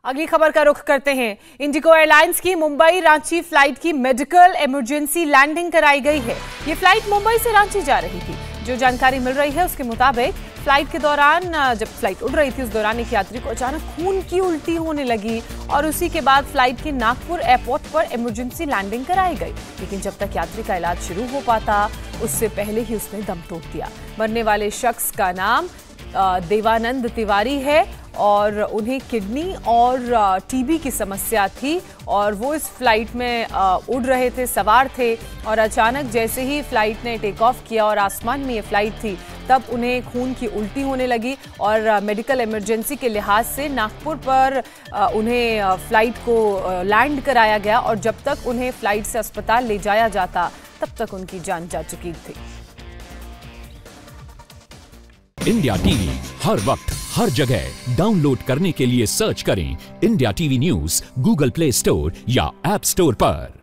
अगली खबर का रुख करते हैं। इंडिगो एयरलाइंस की मुंबई रांची फ्लाइट की मेडिकल इमरजेंसी लैंडिंग कराई गई है। ये फ्लाइट मुंबई से रांची जा रही थी। जो जानकारी मिल रही है उसके मुताबिक फ्लाइट के दौरान जब फ्लाइट उड़ रही थी उस दौरान एक यात्री को अचानक खून की उल्टी होने लगी और उसी के बाद फ्लाइट के नागपुर एयरपोर्ट पर इमरजेंसी लैंडिंग कराई गई। लेकिन जब तक यात्री का इलाज शुरू हो पाता उससे पहले ही उसने दम तोड़ दिया। मरने वाले शख्स का नाम देवानंद तिवारी है और उन्हें किडनी और टीबी की समस्या थी और वो इस फ्लाइट में उड़ रहे थे, सवार थे और अचानक जैसे ही फ्लाइट ने टेक ऑफ किया और आसमान में ये फ्लाइट थी तब उन्हें खून की उल्टी होने लगी और मेडिकल इमरजेंसी के लिहाज से नागपुर पर उन्हें फ्लाइट को लैंड कराया गया और जब तक उन्हें फ्लाइट से अस्पताल ले जाया जाता तब तक उनकी जान जा चुकी थी। इंडिया टीवी हर वक्त हर जगह डाउनलोड करने के लिए सर्च करें India TV news Google Play Store या ऐप स्टोर पर।